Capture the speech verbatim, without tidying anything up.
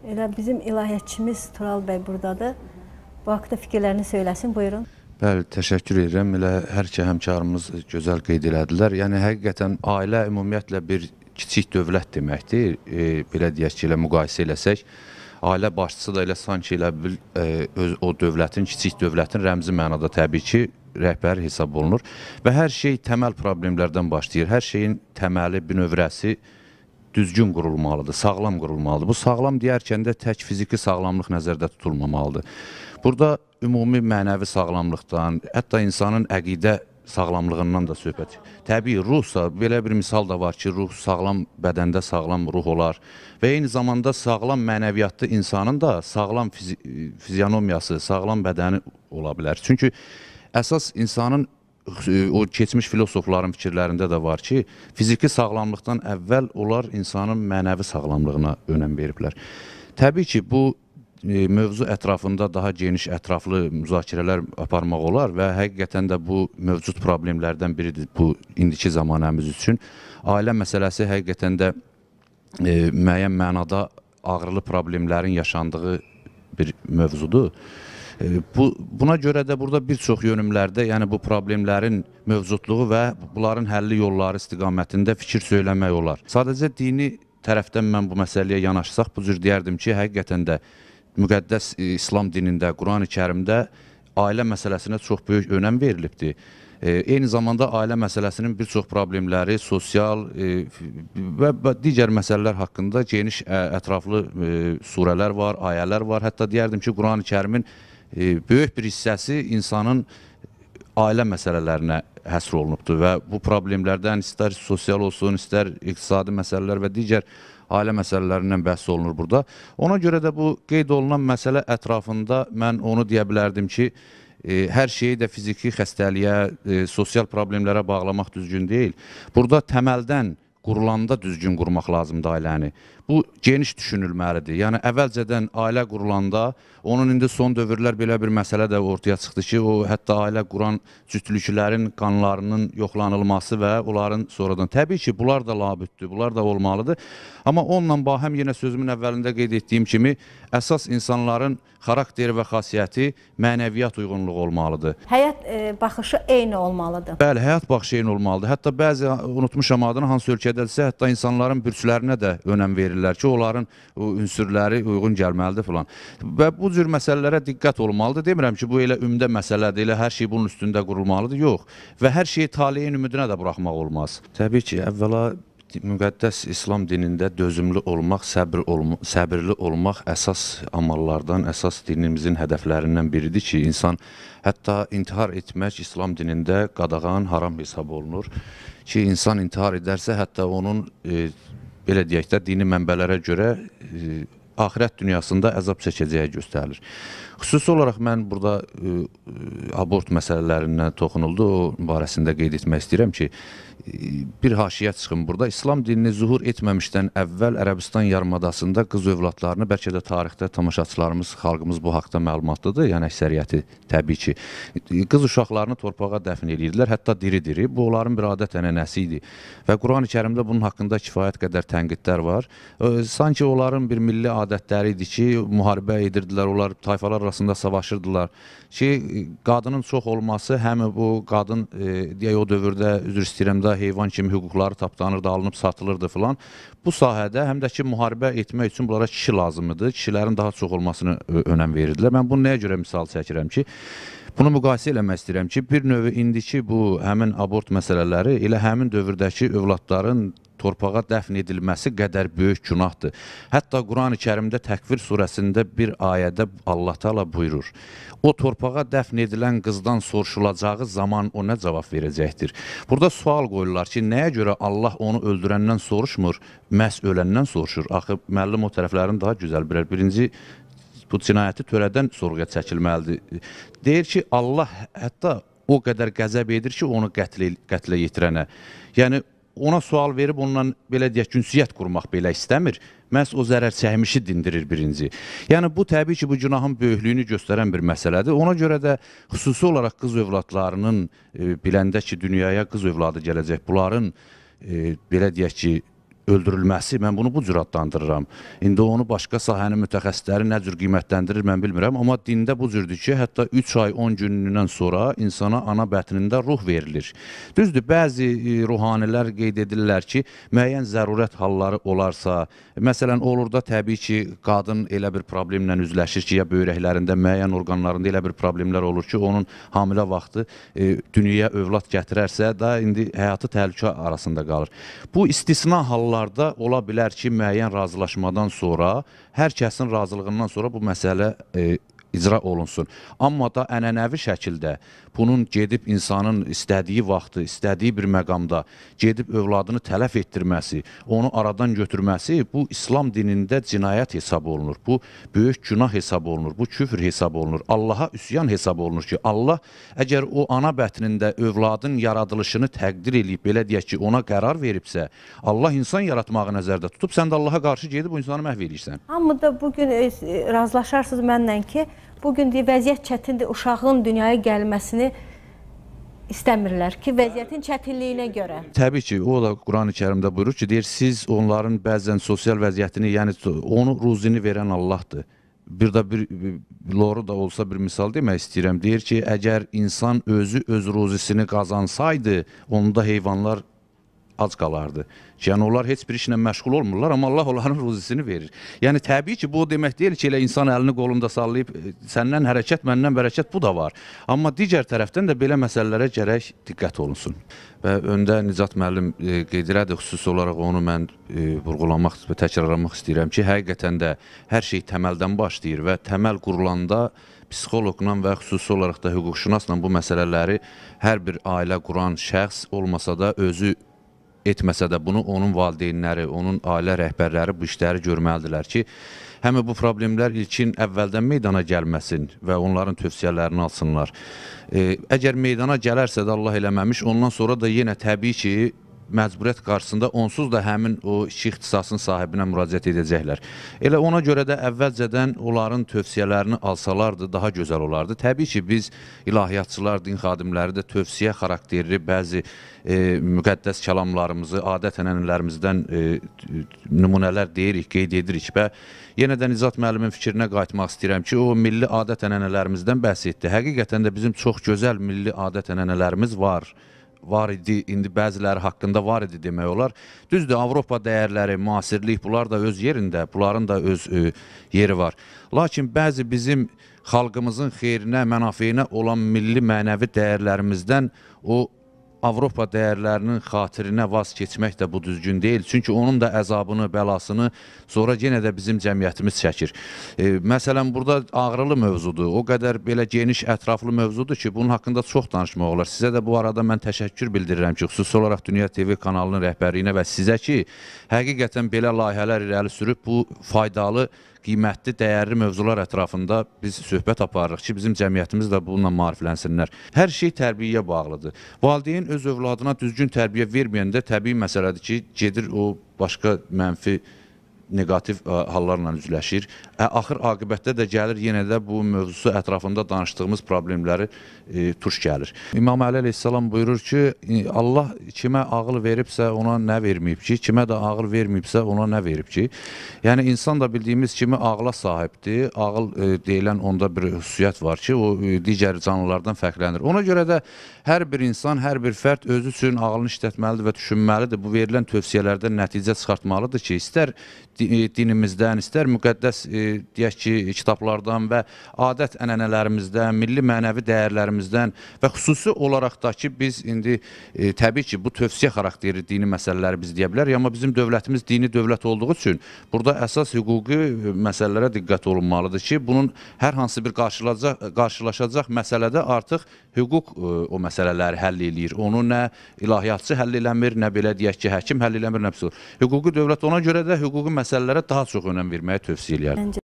Elə bizim ilahiyyatçımız Tural bəy buradadır. Bu haqda fikirlərini söyləsin, buyurun. Bəli, təşəkkür edirəm. Elə hər iki həmkarımız gözəl qeyd elədilər. Yəni, həqiqətən ailə ümumiyyətlə bir kiçik dövlət deməkdir. E, belə deyək ki, ilə müqayisə eləsək, ailə başçısı da elə sanki elə bil, e, öz, o dövlətin, kiçik dövlətin rəmzi mənada təbii ki, rəhbəri hesab olunur. Və hər şey təməl problemlərdən başlayır. Hər şeyin təməli, bünövrəsi düzgün qurulmalıdır, sağlam qurulmalıdır. Bu sağlam deyərkən də tək fiziki sağlamlıq nəzərdə tutulmamalıdır. Burada ümumi mənəvi sağlamlıqdan, hətta insanın əqidə sağlamlığından da söhbət. Təbii, ruhsa, belə bir misal da var ki, ruh sağlam bədəndə sağlam ruh olar və eyni zamanda sağlam mənəviyyatlı insanın da sağlam fizi fizionomiyası, sağlam bədəni ola bilər. Çünki əsas insanın o keçmiş filosofların fikirlərində də var ki, fiziki sağlamlıqdan əvvəl onlar insanın mənəvi sağlamlığına önəm veriblər. Təbii ki, bu e, mövzu ətrafında daha geniş, ətraflı müzakirələr aparmaq olar və həqiqətən də bu mövcud problemlərdən biridir bu indiki zamanəmiz üçün. Ailə məsələsi həqiqətən də e, müəyyən mənada ağrılı problemlərin yaşandığı bir mövzudur. Bu, buna görə də burada bir çox yönümlərdə, yəni bu problemlərin mövcudluğu və bunların həlli yolları istiqamətində fikir söyləmək olar. Sadəcə dini tərəfdən mən bu məsələyə yanaşsaq, bu cür deyərdim ki, həqiqətən də müqəddəs İslam dinində, Quran-ı Kərimdə ailə məsələsinə çox böyük önəm verilibdir. E, eyni zamanda ailə məsələsinin bir çox problemləri, sosial e, və, və digər məsələlər haqqında geniş ə, ətraflı e, surələr var, ayələr var. Hətta deyərdim ki, Quran-ı Kərimin E, böyük bir hissəsi insanın ailə məsələlərinə həsr olunubdur və bu problemlərdən istər sosial olsun, istər iqtisadi məsələlər və digər ailə məsələlərindən bəhs olunur burada. Ona görə də bu qeyd olunan məsələ ətrafında mən onu deyə bilərdim ki, e, hər şeyi də fiziki xəstəliyə, e, sosial problemlərə bağlamaq düzgün deyil. Burada təməldən qurulanda düzgün qurmaq lazımdır ailəni. Bu geniş düşünülməlidir. Yəni əvvəlcədən ailə qurulanda, onun indi son dövrlər belə bir məsələ də ortaya çıxdı ki, o hətta ailə quran cütlüklərin qanlarının yoxlanılması və onların sonradan. Təbii ki, bunlar da labüddür, bunlar da olmalıdır. Amma onunla bahəm yenə sözümün əvvəlində qeyd etdiyim kimi, əsas insanların xarakteri və xasiyyəti mənəviyyat uyğunluğu olmalıdır. Həyat e, baxışı eyni olmalıdır. Bəli, həyat baxışı eyni olmalıdır. Hətta bəzi, unutmuşam adını, hansı ölkədədirsə, hətta insanların bürslərinə də önəm verirlər ki, onların ünsürləri uyğun gəlməlidir filan. Və bu cür məsələlərə diqqət olmalıdır. Demirəm ki, bu elə ümdə məsələdir, elə hər şey bunun üstündə qurulmalıdır. Yox. Və hər şeyi taleyin ümidinə də buraxmaq olmaz. Təbii ki, əvvəla müqəddəs İslam dinində dözümlü olmaq, səbir olma, səbirli olmaq əsas amallardan, əsas dinimizin hədəflərindən biridir ki, insan hətta intihar etmək İslam dinində qadağan, haram hesab olunur. Ki, insan intihar edərsə, hətta onun, e, belə deyək də, dini mənbələrə görə e, axirət dünyasında əzab çəkəcəyi göstərilir. Xüsusi olaraq mən burada e, abort məsələlərindən toxunuldu, o barəsində qeyd etmək istəyirəm ki, bir haşiyə çıxın burada. İslam dinini zuhur etməmişdən əvvəl Ərəbistan yarımadasında qız övladlarını, bəlkə də tarixdə tamaşaçılarımız, xalqımız bu haqda məlumatlıdır, yəni əksəriyyəti təbii ki, qız uşaqlarını torpağa dəfn edirdilər, hətta diri-diri. Bu, onların bir adət-ənənəsi idi. Və Quran-ı Kərimdə bunun haqqında kifayət qədər tənqidlər var. Sanki onların bir milli adətləri idi ki, müharibə edirdilər, onlar tayfalar arasında savaşırdılar ki, qadının çox olması həm bu qadın, e, deyək o dövrdə, üzr istəyirəm də, heyvan kimi hüquqları tapdanırdı, alınıb satılırdı filan. Bu sahədə həm də ki, müharibə etmək üçün bunlara kişi lazımdır. Kişilərin daha çox olmasını önəm verirdilər. Mən bunu nəyə görə misal çəkirəm ki, bunu müqayisə eləmək istəyirəm ki, bir növü indiki bu həmin abort məsələləri elə həmin dövrdəki övladların torpağa dəfn edilməsi qədər böyük günahdır. Hətta Quran-ı Kərimdə Təkvir surəsində bir ayədə Allah Teala buyurur. O torpağa dəfn edilən qızdan soruşulacağı zaman o nə cavab verəcəkdir? Burada sual qoyurlar ki, nəyə görə Allah onu öldürəndən soruşmur, məhz öləndən soruşur? Axı, müəllim o tərəflərini daha gözəl bilir. Birinci, bu cinayəti törədən sorğuya çəkilməlidir. Deyir ki, Allah hətta o qədər qəzəb edir ki, onu qətlə, qətlə yetirənə. Yəni, ona sual verib onunla belə deyək, günsiyyət qurmaq belə istəmir. Məhz o zərər çəkmişi dindirir birinci. Yəni bu təbii ki, bu günahın böyüklüyünü göstərən bir məsələdir. Ona görə də xüsusi olaraq qız övladlarının e, biləndə ki, dünyaya qız övladı gələcək, bunların e, belə deyək ki, öldürülməsi, mən bunu bu cür adlandırıram. İndi onu başqa sahənin mütəxəssisləri nə cür qiymətləndirir, mən bilmirəm. Amma dində bu cürdür ki, hətta üç ay on günündən sonra insana ana bətnində ruh verilir. Düzdür, bəzi ruhanilər qeyd edirlər ki, müəyyən zərurət halları olarsa, məsələn, olur da təbii ki, qadın elə bir problemlə üzləşir ki, ya böyrəklərində, müəyyən orqanlarında elə bir problemlər olur ki, onun hamilə vaxtı e, dünyaya övlad gətirərsə da indi həyatı təhlükə arasında qalır. Bu istisna hallar da ola bilər ki, müəyyən razılaşmadan sonra, hər kəsin razılığından sonra bu məsələ e, icra olunsun. Amma da ənənəvi şəkildə bunun gedib insanın istədiyi vaxtı, istədiyi bir məqamda gedib övladını tələf etdirməsi, onu aradan götürməsi bu İslam dinində cinayət hesab olunur. Bu böyük günah hesab olunur. Bu küfr hesab olunur. Allaha üsyan hesab olunur ki, Allah əgər o ana bətnində övladın yaradılışını təqdir edib, belə deyək ki, ona qərar veribsə, Allah insan yaratmağı nəzərdə tutub, sən də Allaha qarşı gedib bu insanı məhv edirsən. Amma da bugün e, razılaşarsınız mənlə ki, bugün deyə, vəziyyət çətindir, uşağın dünyaya gəlməsini istəmirlər ki, vəziyyətin çətinliyinə görə. Təbii ki, o da Quran-ı Kərimdə buyurur ki, deyir, siz onların bəzən sosial vəziyyətini, yəni onu ruzini verən Allahdır. Bir də bir, loru da olsa bir misal demək istəyirəm. Deyir ki, əgər insan özü öz ruzisini qazansaydı, onda heyvanlar ac qalardı. Yəni, onlar heç bir işlə məşğul olmurlar, amma Allah onların ruzisini verir. Yəni, təbii ki, bu o demək deyil ki, elə insan əlini qolunda sallayıb, səndən hərəkət, məndən bərəkət, bu da var. Amma digər tərəfdən də belə məsələlərə gərək diqqət olunsun. Və öndə Nicat müəllim e, qeyd elədi, xüsusi olaraq onu mən e, vurğulamaq və təkrarlamaq istəyirəm ki, həqiqətən də hər şey təməldən başlayır və təməl qurulanda psixoloqla və xüsusi olaraq da hüquqşünasla bu məsələləri hər bir ailə quran şəxs olmasa da özü etməsə də bunu onun valideynləri, onun ailə rəhbərləri bu işləri görməlidirlər ki, həmi bu problemlər ilkin əvvəldən meydana gəlməsin və onların tövsiyələrini alsınlar. E, əgər meydana gələrsə də Allah eləməmiş, ondan sonra da yenə təbii ki, məcburiyyət qarşısında onsuz da həmin o iki ixtisasın sahibinə müraciət edəcəklər. Elə ona görə də əvvəlcədən onların tövsiyələrini alsalardı, daha gözəl olardı. Təbii ki, biz ilahiyyatçılar, din xadimləri də tövsiyə xarakterli bəzi e, müqəddəs kəlamlarımızı, adət-ənənələrimizdən e, nümunələr deyirik, qeyd edirik və yenə də Nicat müəllimin fikrinə qayıtmaq istəyirəm ki, o milli adət-ənənələrimizdən bəhs etdi. Həqiqətən də bizim çox gözəl milli adət-ənənələrimiz var. var idi, indi bəziləri haqqında var idi demək olar. Düzdür, Avropa dəyərləri, müasirlik, bunlar da öz yerində, bunların da öz e, yeri var. Lakin bəzi bizim xalqımızın xeyrinə, mənafeyinə olan milli mənəvi dəyərlərimizdən o Avropa dəyərlərinin xatirinə vaz keçmək də bu düzgün deyil. Çünki onun da əzabını, bəlasını sonra yenə də bizim cəmiyyətimiz çəkir. E, məsələn, burada ağrılı mövzudur. O qədər belə geniş, ətraflı mövzudur ki, bunun haqqında çox danışmaq olar. Sizə də bu arada mən təşəkkür bildirirəm ki, xüsusi olaraq Dünya T V kanalının rəhbərliyinə və sizə ki, həqiqətən belə layihələr irəli sürüb bu faydalı, qiymətli, dəyərli mövzular ətrafında biz söhbət aparırıq ki, bizim cəmiyyətimiz də bununla maariflənsinlər. Hər şey tərbiyəyə bağlıdır. Valideyn öz övladına düzgün tərbiyə verməyəndə təbii məsələdir ki, gedir o başqa mənfi, negativ hallarla üzləşir. Axır aqibətdə də gəlir yenə də bu mövzusu ətrafında danışdığımız problemləri e, tuş gəlir. İmam Əli əleyhissalam buyurur ki, Allah kimə ağıl veribsə ona nə verməyib ki, kimə də ağıl verməyibsə ona nə verib ki. Yəni insan da bildiyimiz kimi ağla sahibdir. Ağıl e, deyilən onda bir xüsusiyyət var ki, o e, digər canlılardan fərqlənir. Ona görə də hər bir insan, hər bir fərd özü üçün ağlını işlətməlidir və düşünməlidir. Bu verilən tövsiyələrdən nəticə çıxartmalıdır ki, istər dinimizdən, istər müqəddəs e, deyək ki, kitablardan və adət-ənənələrimizdən, milli mənəvi dəyərlərimizdən və xüsusi olaraq da ki, biz indi e, təbii ki, bu tövsiyə xarakterli dini məsələləri biz deyə bilərik, amma bizim dövlətimiz dini dövlət olduğu üçün burada əsas hüquqi məsələlərə diqqət olunmalıdır ki, bunun hər hansı bir qarşılaşacaq məsələdə artıq hüquq e, o məsələləri həll eləyir. Onu nə ilahiyyatçı həll eləmir, nə belə deyək ki, həkim həll eləmir, nə pis olur. Hüquqi dövlət ona görə də hüquqi məsələlərə daha çox önəm verməyə tövsiyə eləyər.